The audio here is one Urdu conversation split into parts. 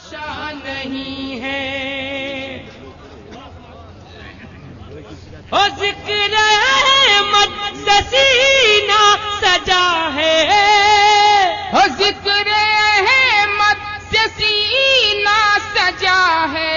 تماشا نہیں ہے، او ذکر احمد سے سینہ سجا ہے، او ذکر احمد سے سینہ سجا ہے،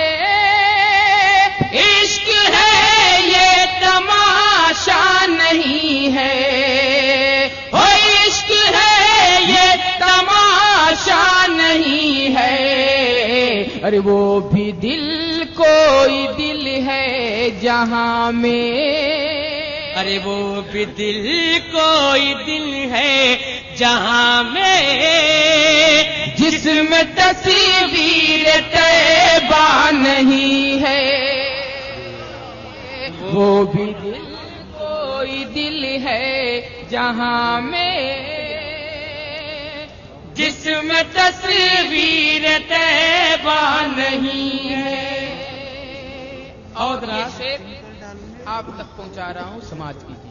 عشق ہے یہ تماشا نہیں ہے، او عشق ہے یہ تماشا نہیں ہے، ارے وہ بھی دل کوئی دل ہے جہاں میں، ارے وہ بھی دل کوئی دل ہے جہاں میں، جس میں تصویر طیبہ نہیں ہے، وہ بھی دل کوئی دل ہے جہاں میں، جس میں تصویر طیبہ نہیں ہے۔ اور یہ شعر آپ تک پہنچا رہا ہوں، سماعت کیجیے۔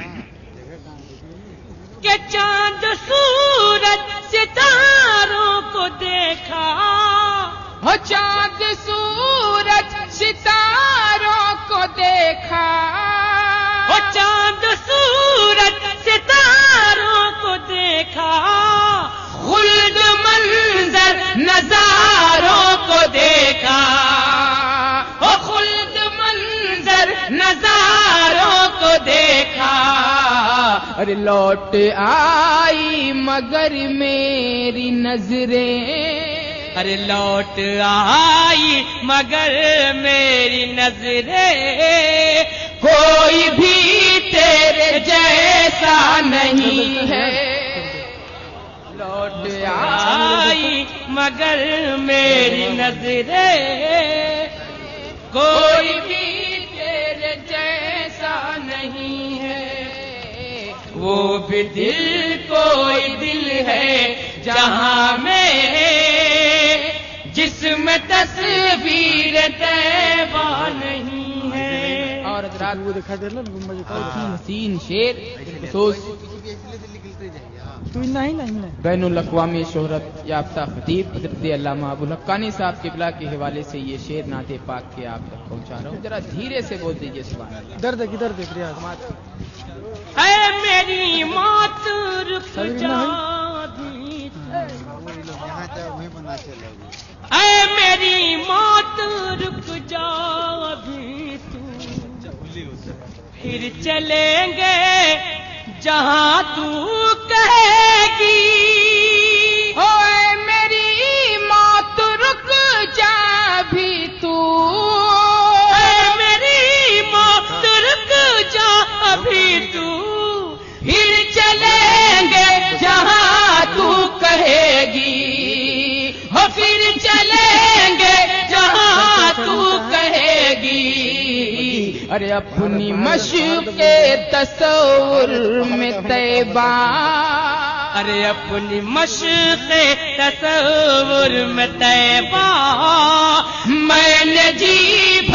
کہ چاند سورج ستاروں کو دیکھا، ہو چاند سورج ستاروں کو دیکھا، وہ چاند سورج ستاروں کو دیکھا، خلد منظر نظاروں کو دیکھا، وہ خلد منظر نظاروں کو دیکھا، ارے لوٹ آئی مگر میری نظریں، ارے لوٹ آئی مگر میری نظریں، کوئی بھی تیرے جیسا نہیں ہے، لوٹ آئی مگر میری نظریں، کوئی بھی تیرے جیسا نہیں ہے، وہ بھی دل کوئی دل ہے جہاں میں، جس میں تصویر طیبہ نہیں ہے۔ اور حضرات بہت ہی حسین شعر خصوص بین الاقوامی شہرت یافتہ خطیب حضرت علامہ ابوالحقانی صاحب قبلہ کے حوالے سے یہ شعر نعت پاک کے آپ تک پہنچا رہا ہوں، ذرا دھیرے سے بول دیجیے سبحان اللہ۔ درد کدھر دیکھ رہے اے میری موت رک جا بھی، اے میری موت رک جا بھی تو، پھر چلیں گے جہاں تو کہے گی، اوے میری موت رک جا بھی تو، اے میری موت رک جا بھی تو، پھر چلیں گے جہاں تو کہے گی، ہو پھر چلیں گے جہاں تو کہے گی، ارے اپنی مشق کے تصور میں طیبہ، ارے اپنی مشق تصور میں طیبہ، میں نے جی